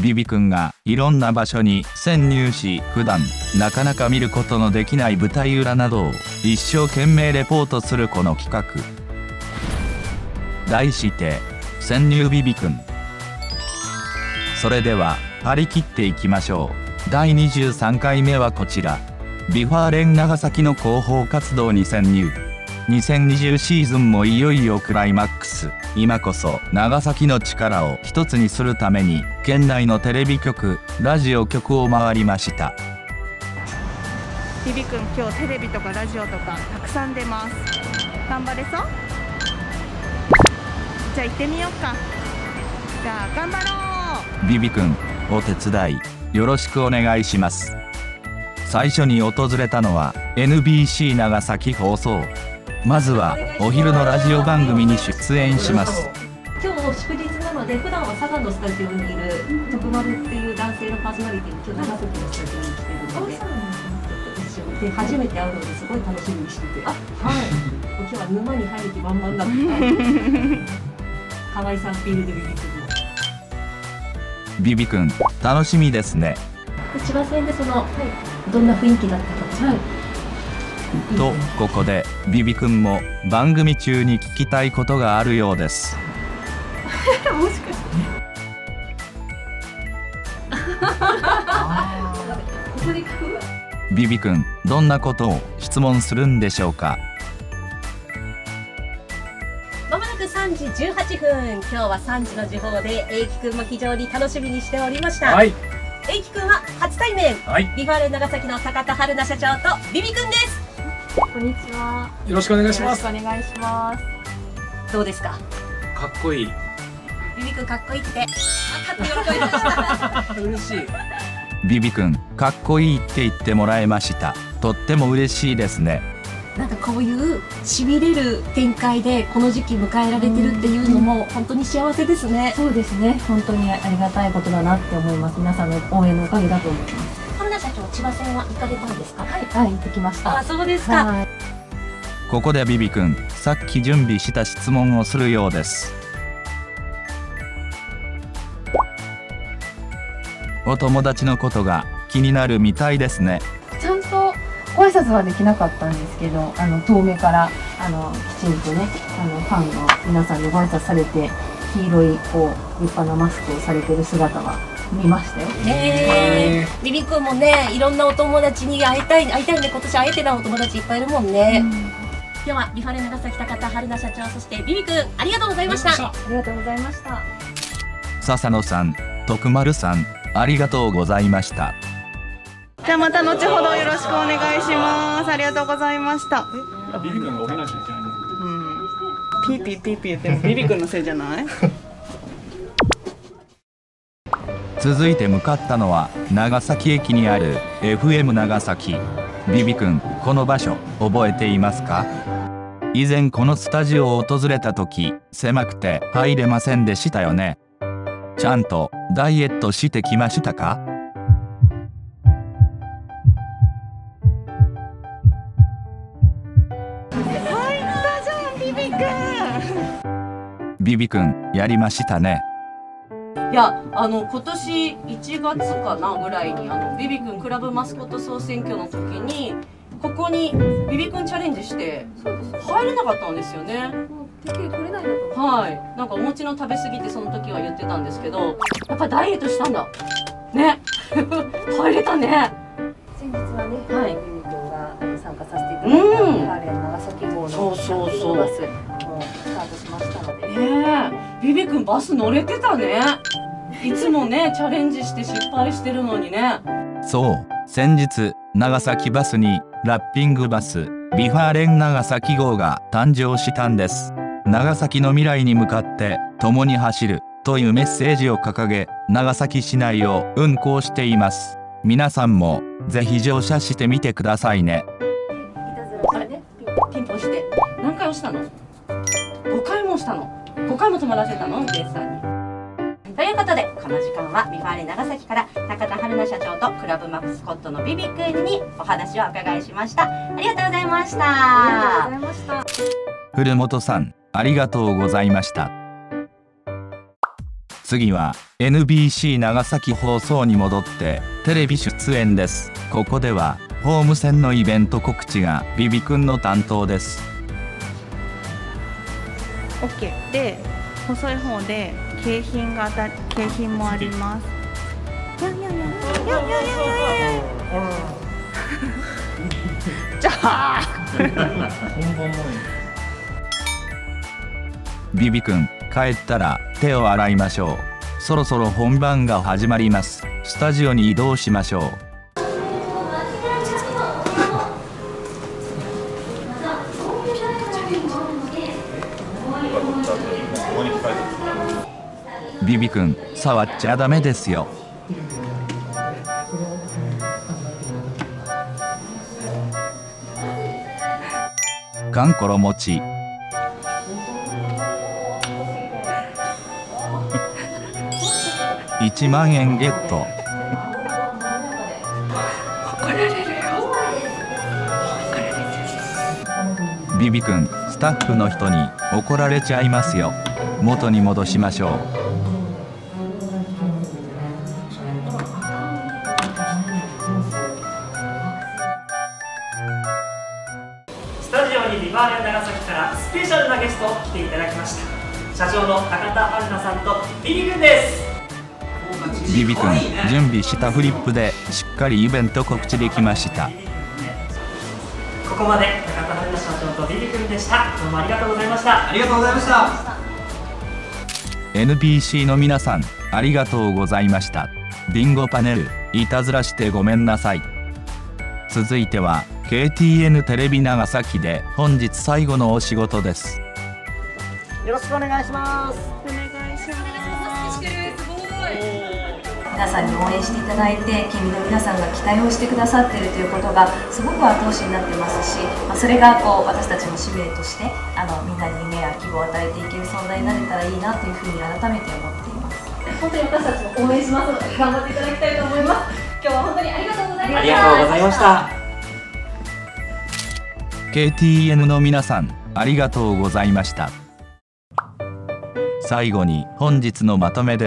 ビビくんがいろんな場所に潜入し、普段なかなか見ることのできない舞台裏などを一生懸命レポートするこの企画、題して潜入ビビくん。それでは張り切っていきましょう。第23回目はこちら。ビファーレン長崎の広報活動に潜入。2020シーズンもいよいよクライマックス。今こそ長崎の力を一つにするために県内のテレビ局、ラジオ局を回りました。 ビビくん、今日テレビとかラジオとかたくさん出ます。頑張れそう？じゃあ行ってみようか。じゃあ頑張ろう。 ビビくん、お手伝いよろしくお願いします。最初に訪れたのは NBC 長崎放送。まずはお昼のラジオ番組に出演します。 今日祝日なので、普段は佐賀のスタジオにいる徳丸っていう男性のパーソナリティに今日長崎のスタジオに来てるので、で初めて会うのですごい楽しみにしてて、はい、今日は沼に入る気満々だった河合さんフィールドビビくんも。 ビビくん、楽しみですね。 千葉線でどんな雰囲気だったか、 とここでビビくんも番組中に聞きたいことがあるようです。 もしかしてここで聞く？ ビビくん、どんなことを質問するんでしょうか。 まもなく3時18分、今日は3時の時報で英樹くんも非常に楽しみにしておりました。はい、英樹くんは初対面、ビファーレン長崎の高田春奈社長とビビくんです。 こんにちは。 よろしくお願いします。 よろしくお願いします。 どうですか？ かっこいい。 ビビくんかっこいいって分かって喜びました。 嬉しい。 ビビくん、かっこいいって言ってもらえました。とっても嬉しいですね。 なんかこういうしびれる展開でこの時期迎えられてるっていうのも本当に幸せですね。 そうですね。本当にありがたいことだなって思います。皆さんの応援のおかげだと思います。 春奈社長、千葉線は行かれたんですか？ はい、行ってきました。 あ、そうですか。 ここでビビくん、さっき準備した質問をするようです。お友達のことが気になるみたいですね。 ちゃんとご挨拶はできなかったんですけど、遠目からきちんとね、ファンの皆さんにご挨拶されて、黄色い立派なマスクをされてる姿は見ましたよ。 ビビくんもね、いろんなお友達に会いたいね。今年会えてないお友達いっぱいいるもんね。今日はビファーレン長崎高田春奈社長、そしてビビくん、ありがとうございました。 ありがとうございました。 笹野さん、徳丸さん、ありがとうございました。 じゃあまた後ほどよろしくお願いします。ありがとうございました。 ビビくんがおへなしじゃない。 ピーピーピーピー言ってもビビくんのせいじゃない？ 続いて向かったのは長崎駅にある FM 長崎。ビビくん、この場所覚えていますか？以前このスタジオを訪れた時、狭くて入れませんでしたよね。ちゃんとダイエットしてきましたか？ 入ったじゃん、ビビくん。 ビビくん、やりましたね。 いや、今年1月かなぐらいにビビくんクラブマスコット総選挙の時にここにビビくんチャレンジして入れなかったんですよね。はい、なんかお餅の食べ過ぎてその時は言ってたんですけど、やっぱダイエットしたんだね。入れたね。 先日はね、 はい、 ビビくんが参加させていただいたビファーレン長崎号のキャンピングバスもスタートしましたので。 ビビくんバス乗れてたね。いつもねチャレンジして失敗してるのにね。 そう、先日長崎バスにラッピングバスビファーレン長崎号が誕生したんです。長崎の未来に向かって共に走るというメッセージを掲げ、長崎市内を運行しています。皆さんもぜひ乗車してみてくださいね。 あれね、ピンポンして何回押したの？5回も押したの？5回も止まらせたの？運転手さんに。ということで、この時間はビファーレン長崎から高田春奈社長とクラブマスコットのビビくんにお話をお伺いしました。ありがとうございました。 ありがとうございました。 古本さん、ありがとうございました。 次は NBC 長崎放送に戻ってテレビ出演です。ここではホーム線のイベント告知がビビくんの担当です。 OK で細い方で景品もあります。やんやんやんやんやんやんやんやんじゃあビビくん帰ったら手を洗いましょう。そろそろ本番が始まります。スタジオに移動しましょう。ビビくん触っちゃダメですよ。かんころ餅1万円ゲット。ビビくんスタッフの人に怒られちゃいますよ。元に戻しましょう。 スタジオにビバーレン長崎からスペシャルなゲスト来ていただきました。社長の高田春菜さんとビビくんです。 ビビくん準備したフリップでしっかりイベント告知できました。 ここまで高田春菜社長とビビくんでした。どうもありがとうございました。 ありがとうございました。 NBC の皆さんありがとうございました。ビンゴパネルいたずらしてごめんなさい。続いては KTN テレビ長崎で本日最後のお仕事です。 よろしくお願いします。 お願いします。 皆さんに応援していただいて、県民の皆さんが期待をしてくださっているということがすごく後押しになってますし、それが私たちの使命としてみんなに夢や希望を与えていける存在になれたらいいなというふうに改めて思っています。 本当に私たちも応援しますので頑張っていただきたいと思います。今日は本当にありがとうございました。 ありがとうございました。 KTN の皆さんありがとうございました。最後に本日のまとめです。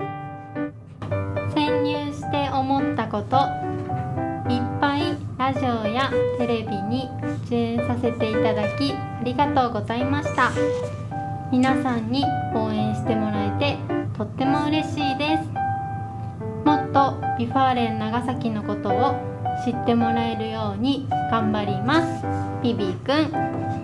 潜入して思ったこと、いっぱいラジオやテレビに出演させていただきありがとうございました。皆さんに応援してもらえてとっても嬉しいです。もっとビファーレン長崎のことを知ってもらえるように頑張ります。ビビくん。